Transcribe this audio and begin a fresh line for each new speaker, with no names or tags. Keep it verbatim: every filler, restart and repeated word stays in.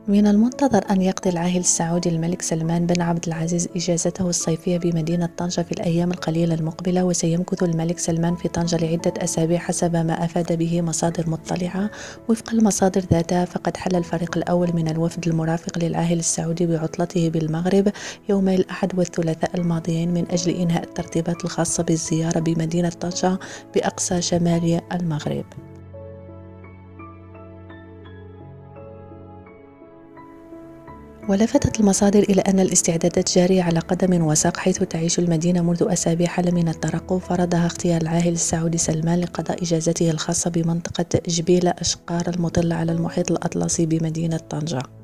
من المنتظر أن يقضي العاهل السعودي الملك سلمان بن عبد العزيز إجازته الصيفية بمدينة طنجة في الأيام القليلة المقبلة، وسيمكث الملك سلمان في طنجة لعدة أسابيع حسب ما أفاد به مصادر مطلعة. وفق المصادر ذاتها، فقد حل الفريق الأول من الوفد المرافق للعاهل السعودي بعطلته بالمغرب يومي الأحد والثلاثاء الماضيين من أجل إنهاء الترتيبات الخاصة بالزيارة بمدينة طنجة بأقصى شمال المغرب. ولفتت المصادر إلى أن الاستعدادات جارية على قدم وساق، حيث تعيش المدينة منذ أسابيع حالة من الترقب فرضها اختيار العاهل السعودي سلمان لقضاء إجازته الخاصة بمنطقة جبيل أشقار المطلة على المحيط الأطلسي بمدينة طنجة.